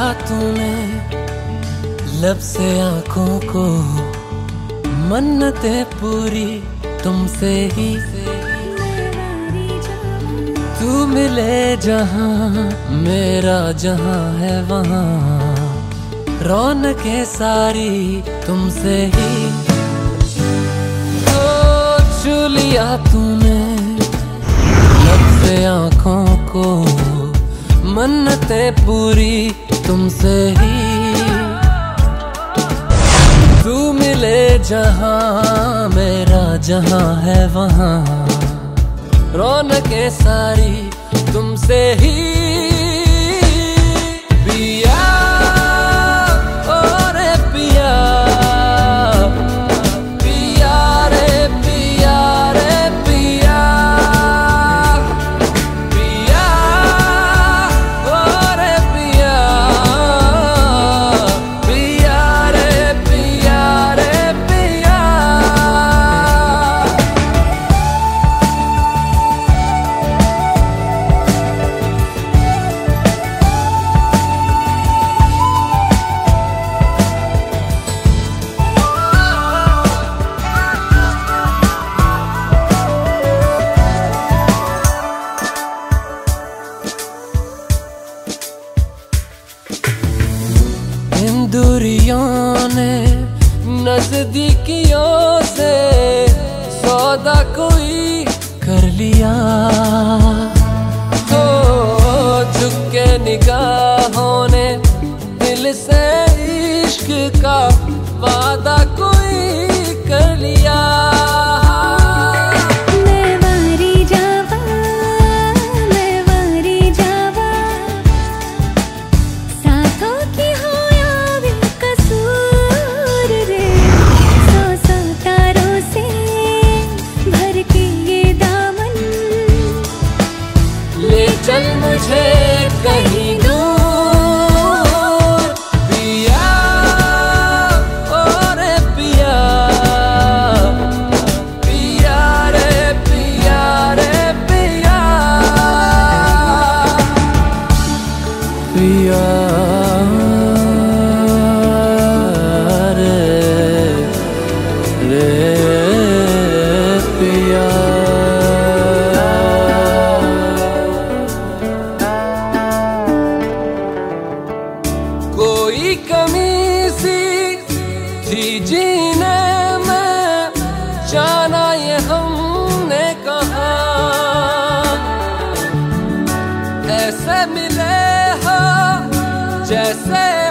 तूने लब से आंखों को, मन्नतें पूरी तुमसे ही। तू मिले जहां मेरा जहां है वहां, रौनकें सारी तुमसे ही। ओ छू लिया तूने लब से आंखों को, मन्नतें पूरी तुमसे ही। तू मिले जहां मेरा जहां है वहां, रौनकें सारी तुमसे ही। पिया ओ रे पिया, पिया रे पिया रे पिया, पिया ओ रे पिया, पिया रे पिया रे पिया। दूरियों ने नजदीकियों से सौदा कोई कर लिया। तो झुक के निगाहों ने दिल से इश्क का वादा कोई कर लिया। चल मुझे कहीं दूर पिया ओ रे पिया, पिया रे पिया रे पिया, पिया रे रे पिया। कोई कमी सी थी जीने में, जाना ये हमने कहा। ऐसे मिले हो जैसे